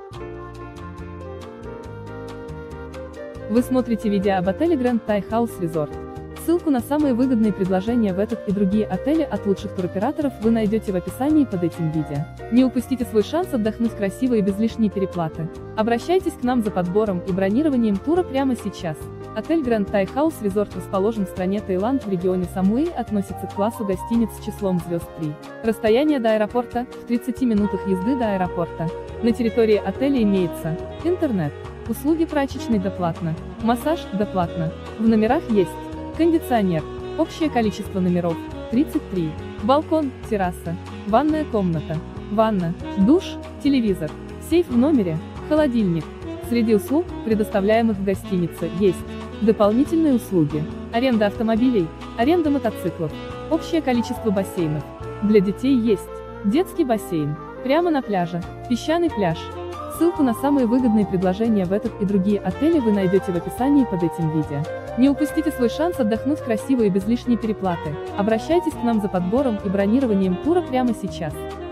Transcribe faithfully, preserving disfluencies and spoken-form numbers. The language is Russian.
Вы смотрите видео об отеле Grand Thai House Resort. Ссылку на самые выгодные предложения в этот и другие отели от лучших туроператоров вы найдете в описании под этим видео. Не упустите свой шанс отдохнуть красиво и без лишней переплаты. Обращайтесь к нам за подбором и бронированием тура прямо сейчас. Отель Grand Thai House Resort расположен в стране Таиланд в регионе Самуи, относится к классу гостиниц с числом звезд три. Расстояние до аэропорта – в тридцати минутах езды до аэропорта. На территории отеля имеется интернет, услуги прачечной доплатно, массаж доплатно. В номерах есть кондиционер, общее количество номеров – тридцать три, балкон, терраса, ванная комната, ванна, душ, телевизор, сейф в номере, холодильник. Среди услуг, предоставляемых в гостинице, есть дополнительные услуги: аренда автомобилей, аренда мотоциклов, общее количество бассейнов. Для детей есть детский бассейн, прямо на пляже, песчаный пляж. Ссылку на самые выгодные предложения в этот и другие отели вы найдете в описании под этим видео. Не упустите свой шанс отдохнуть красиво и без лишней переплаты. Обращайтесь к нам за подбором и бронированием тура прямо сейчас.